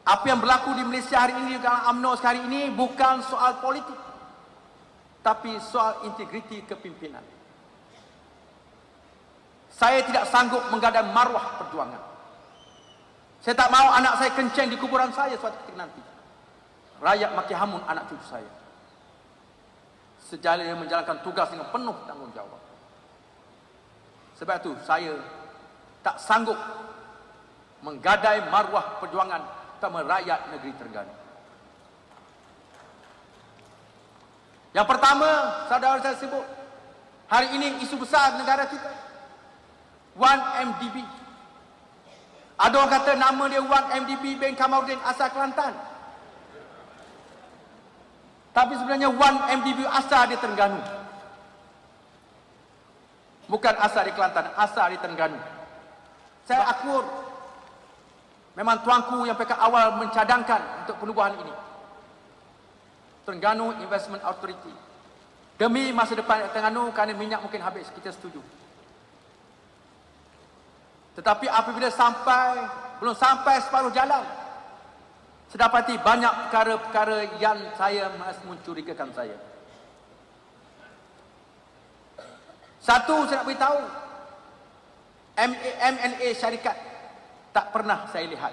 Apa yang berlaku di Malaysia hari ini, dalam UMNO hari ini, bukan soal politik, tapi soal integriti kepimpinan. Saya tidak sanggup menggadai maruah perjuangan. Saya tak mahu anak saya kencing di kuburan saya suatu ketika nanti. Rakyat maki hamun anak cucu saya. Sejala dia menjalankan tugas dengan penuh tanggungjawab. Sebab itu saya tak sanggup menggadai maruah perjuangan utama rakyat negeri Terengganu. Yang pertama, saudara saya sebut, hari ini isu besar negara kita, 1MDB. Ada orang kata nama dia 1MDB bin Kamarudin asal Kelantan. Tapi sebenarnya 1MDB asal di Terengganu. Bukan asal di Kelantan, asal di Terengganu. Saya akur, memang tuanku yang pihak awal mencadangkan untuk penubuhan ini. Terengganu Investment Authority. Demi masa depan Terengganu, kerana minyak mungkin habis, kita setuju. Tetapi apabila belum sampai separuh jalan, saya dapati banyak perkara-perkara yang saya masih mencurigakan saya. Satu, saya nak beritahu, MNA syarikat tak pernah saya lihat.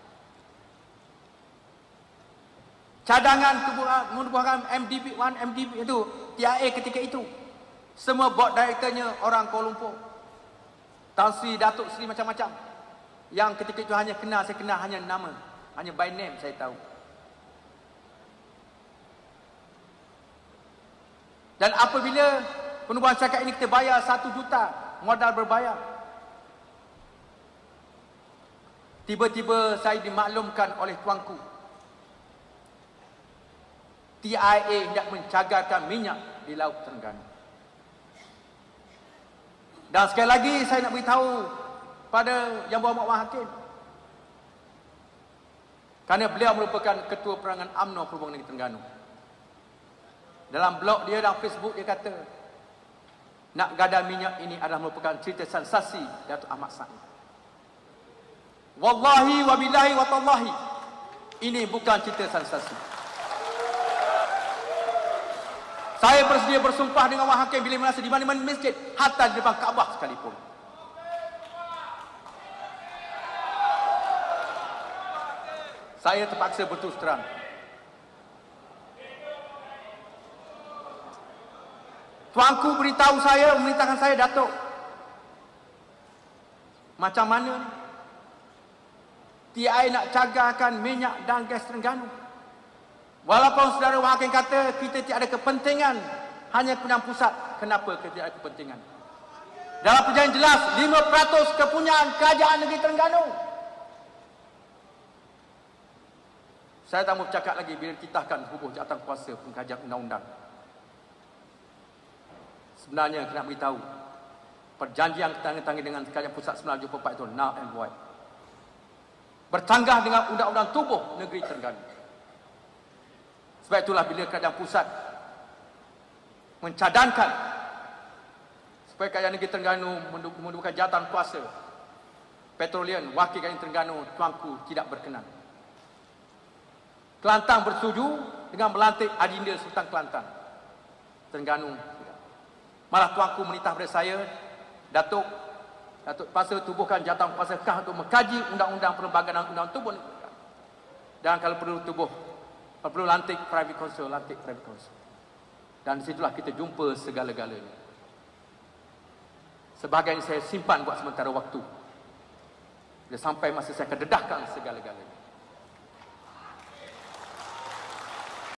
Cadangan menubuhkan MDB, 1MDB itu, TIA ketika itu, semua board directornya orang Kuala Lumpur. Tan Sri, Datuk Sri macam-macam. Yang ketika itu saya kenal hanya nama, hanya by name saya tahu. Dan apabila penubuhan syarikat ini kita bayar 1 juta, modal berbayar. Tiba-tiba saya dimaklumkan oleh tuanku, TIA hendak mencagarkan minyak di Laut Terengganu. Dan sekali lagi saya nak beritahu pada Yang Berhormat Hakim, kerana beliau merupakan Ketua Perangan UMNO Perhubungan Negeri Terengganu. Dalam blog dia dan Facebook dia kata, nak gadai minyak ini adalah merupakan cerita sensasi Datuk Ahmad Sa'id. Wallahi wa billahi wa tallahi, ini bukan cerita sensasi. Saya bersedia bersumpah dengan Wahid Hakim bila merasa di mana-mana masjid, hatta di depan Kaabah sekalipun. Saya terpaksa berterus terang. Tuanku beritahu saya, memerintahkan saya, Datuk, macam mana TIA nak cagarkan minyak dan gas Terengganu. Walaupun saudara Wahid Hakim kata kita tidak ada kepentingan, hanya Pimpinan Pusat. Kenapa kita tidak ada kepentingan? Dalam perjanjian jelas, 5% kepunyaan Kerajaan Negeri Terengganu. Saya tak mau bercakap lagi bila dititahkan hubung jawatan kuasa pengkajian undang-undang. Sebenarnya kena beritahu, perjanjian tangan-tangan dengan Kerajaan Pusat 1974 itu null and void. Bercanggah dengan undang-undang tubuh negeri Terengganu. Sebab itulah bila Kerajaan Pusat mencadangkan supaya Kerajaan Negeri Terengganu mendudukan jawatan kuasa petroleum, wakil Kerajaan Terengganu, tuanku tidak berkenan. Kelantan bersetuju dengan melantik Adinda Sultan Kelantan. Terengganu tidak. Malah tuanku menitah pada saya, Datuk Pasal tubuhkan jawatan kuasa KAH untuk mengkaji undang-undang perlembagaan dan undang-undang tubuh negara. Dan kalau perlu lantik private council, lantik private council. Dan disitulah kita jumpa segala-galanya. Sebahagian saya simpan buat sementara waktu. Bila sampai masa saya akan dedahkan segala-galanya.